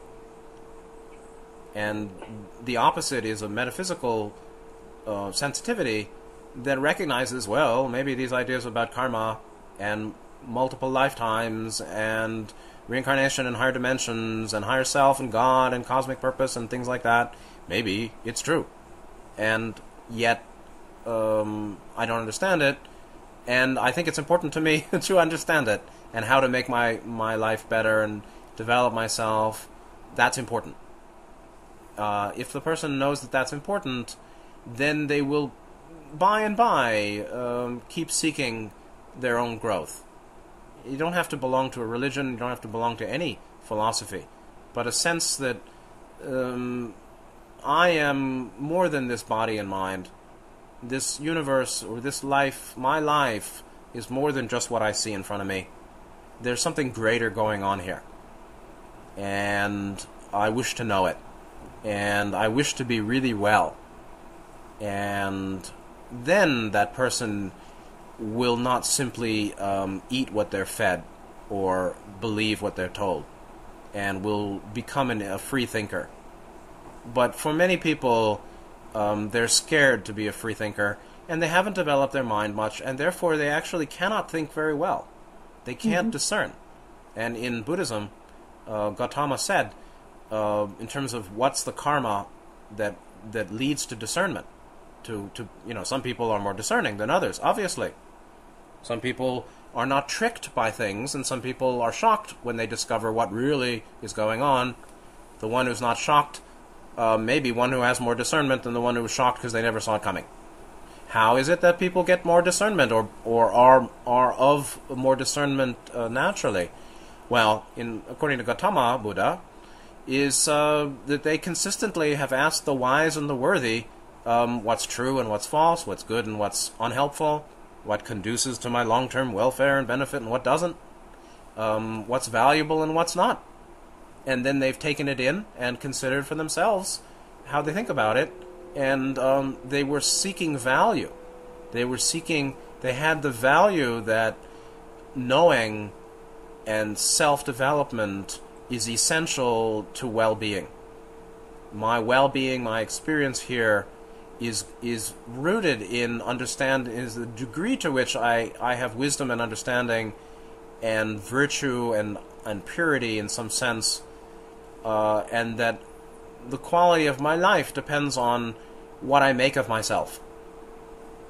And the opposite is a metaphysical uh, sensitivity that recognizes, well, maybe these ideas about karma and multiple lifetimes and reincarnation and higher dimensions and higher self and God and cosmic purpose and things like that, maybe it's true. And yet um, I don't understand it, and I think it's important to me to understand it and how to make my, my life better and develop myself. That's important. Uh, if the person knows that that's important, then they will by and by um, keep seeking their own growth. You don't have to belong to a religion, you don't have to belong to any philosophy, but a sense that um, I am more than this body and mind. This universe, or this life, my life, is more than just what I see in front of me. There's something greater going on here. And I wish to know it. And I wish to be really well. And then that person will not simply um, eat what they're fed or believe what they're told, and will become an, a free thinker. But for many people, um, they're scared to be a free thinker, and they haven't developed their mind much, and therefore they actually cannot think very well. They can't mm-hmm. discern. And in Buddhism, uh, Gautama said, uh, in terms of what's the karma that that leads to discernment, to, to you know, some people are more discerning than others, obviously. Some people are not tricked by things, and some people are shocked when they discover what really is going on. The one who's not shocked uh, may be one who has more discernment than the one who was shocked because they never saw it coming. How is it that people get more discernment, or or are are of more discernment uh, naturally? Well, in according to Gautama Buddha, is uh, that they consistently have asked the wise and the worthy um, what's true and what's false, what's good and what's unhelpful, what conduces to my long-term welfare and benefit and what doesn't, um, what's valuable and what's not. And then they've taken it in and considered for themselves how they think about it, and um, they were seeking value. They were seeking, they had the value that knowing and self-development is essential to well-being. My well-being, my experience here is is rooted in understand is the degree to which I, I have wisdom and understanding and virtue and, and purity in some sense, uh, and that the quality of my life depends on what I make of myself,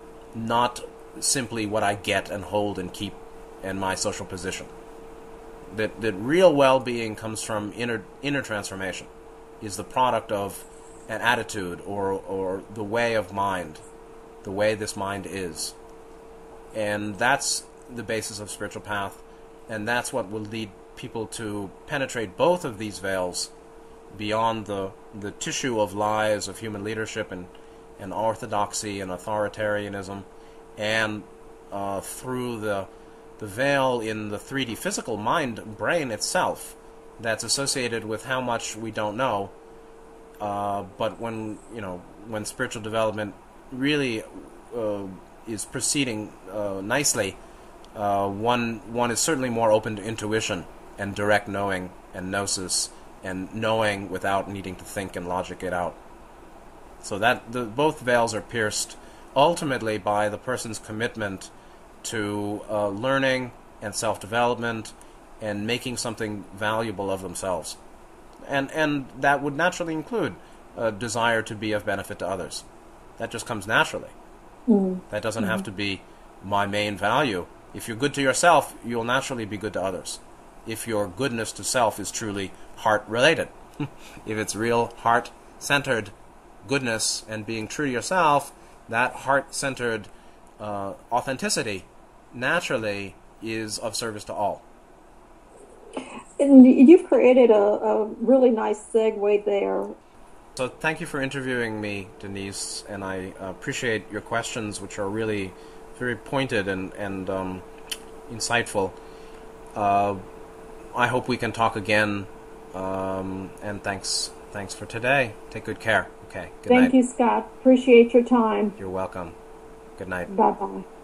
not simply what I get and hold and keep and my social position. that, that real well-being comes from inner inner transformation, is the product of an attitude or or the way of mind, the way this mind is. And that's the basis of spiritual path, and that's what will lead people to penetrate both of these veils beyond the the tissue of lies of human leadership and, and orthodoxy and authoritarianism, and uh, through the the veil in the three D physical mind brain itself that's associated with how much we don't know. Uh, but when you know when spiritual development really uh, is proceeding uh, nicely, uh, one one is certainly more open to intuition and direct knowing and gnosis and knowing without needing to think and logic it out. So that the, both veils are pierced ultimately by the person's commitment to uh, learning and self-development and making something valuable of themselves. And and that would naturally include a desire to be of benefit to others. That just comes naturally. Mm-hmm. That doesn't mm-hmm. have to be my main value. If you're good to yourself, you'll naturally be good to others. If your goodness to self is truly heart-related. If it's real heart-centered goodness and being true to yourself, that heart-centered uh, authenticity naturally is of service to all. And you've created a, a really nice segue there. So thank you for interviewing me, Denise, and I appreciate your questions, which are really very pointed and, and um, insightful. Uh, I hope we can talk again, um, and thanks thanks for today. Take good care. Okay, good night. Thank you, Scott. Appreciate your time. You're welcome. Good night. Bye-bye.